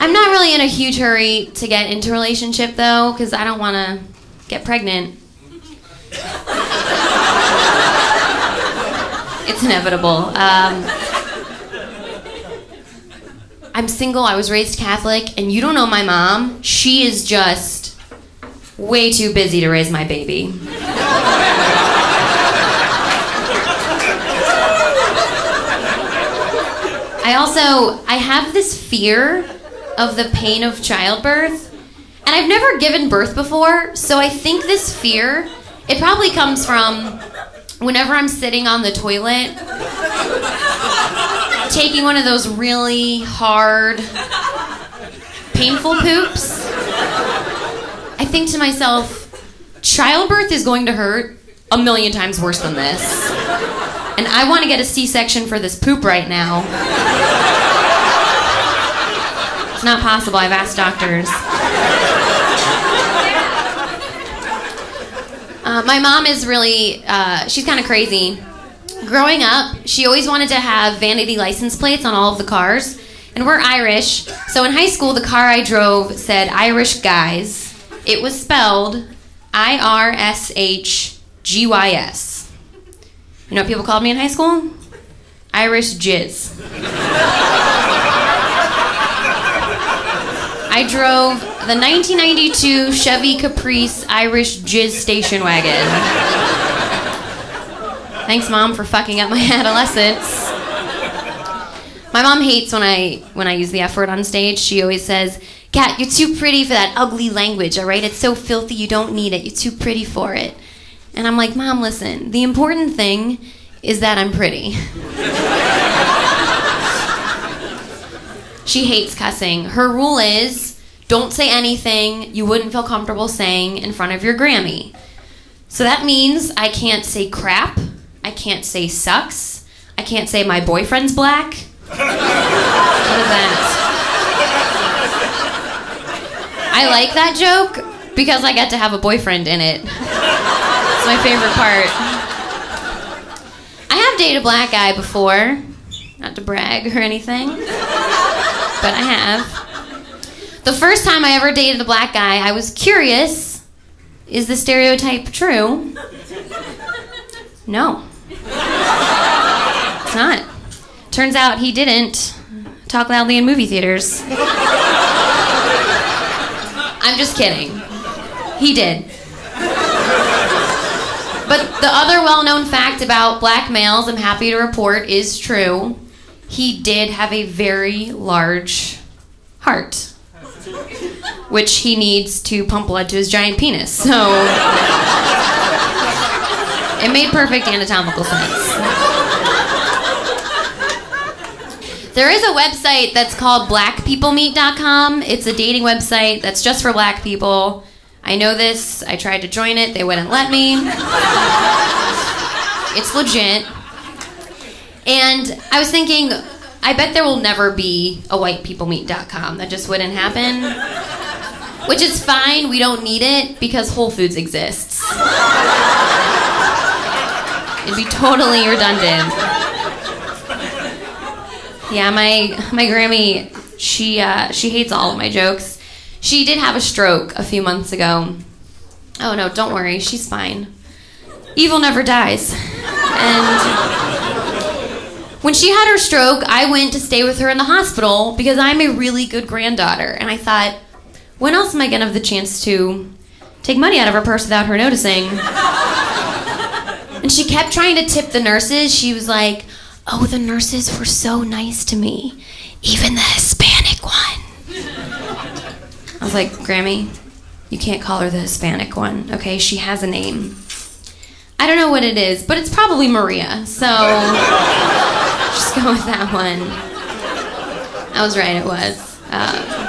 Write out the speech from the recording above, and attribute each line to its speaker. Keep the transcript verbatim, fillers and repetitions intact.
Speaker 1: I'm not really in a huge hurry to get into a relationship, though, because I don't want to get pregnant. It's inevitable. Um, I'm single, I was raised Catholic, and you don't know my mom. She is just way too busy to raise my baby. I also, I have this fear of the pain of childbirth, and I've never given birth before, so I think this fear, it probably comes from whenever I'm sitting on the toilet, taking one of those really hard, painful poops. I think to myself, childbirth is going to hurt a million times worse than this. And I want to get a C-section for this poop right now. It's not possible. I've asked doctors. Uh, my mom is really, uh, she's kind of crazy. Growing up, she always wanted to have vanity license plates on all of the cars. And we're Irish, so in high school, the car I drove said Irish Guys. It was spelled I R S H G Y S. You know what people called me in high school? Irish Jizz. I drove the nineteen ninety-two Chevy Caprice Irish Jizz station wagon. Thanks, Mom, for fucking up my adolescence. My mom hates when I when I use the F word on stage. She always says, "Kat, you're too pretty for that ugly language, all right? It's so filthy, you don't need it. You're too pretty for it." And I'm like, Mom, listen, the important thing is that I'm pretty. She hates cussing. Her rule is, don't say anything you wouldn't feel comfortable saying in front of your Grammy. So that means I can't say crap, I can't say sucks, I can't say my boyfriend's black. What is that? I like that joke because I get to have a boyfriend in it. It's my favorite part. I have dated a black guy before, not to brag or anything, but I have. The first time I ever dated a black guy, I was curious, is the stereotype true? No. It's not. Turns out he didn't talk loudly in movie theaters. I'm just kidding. He did. But the other well-known fact about black males, I'm happy to report, is true. He did have a very large heart, which he needs to pump blood to his giant penis. So it made perfect anatomical sense. There is a website that's called black people meet dot com. It's a dating website that's just for black people. I know this. I tried to join it. They wouldn't let me. It's legit. And I was thinking, I bet there will never be a white people meet dot com. That just wouldn't happen. Which is fine. We don't need it because Whole Foods exists. It'd be totally redundant. Yeah, my my Grammy, she uh, she hates all of my jokes. She did have a stroke a few months ago. Oh no, don't worry, she's fine. Evil never dies. And when she had her stroke, I went to stay with her in the hospital because I'm a really good granddaughter. And I thought, when else am I gonna have the chance to take money out of her purse without her noticing? And she kept trying to tip the nurses. She was like, "Oh, the nurses were so nice to me. Even the Hispanic one." I was like, "Grammy, you can't call her the Hispanic one, okay? She has a name." I don't know what it is, but it's probably Maria, so just go with that one. I was right, it was. Uh,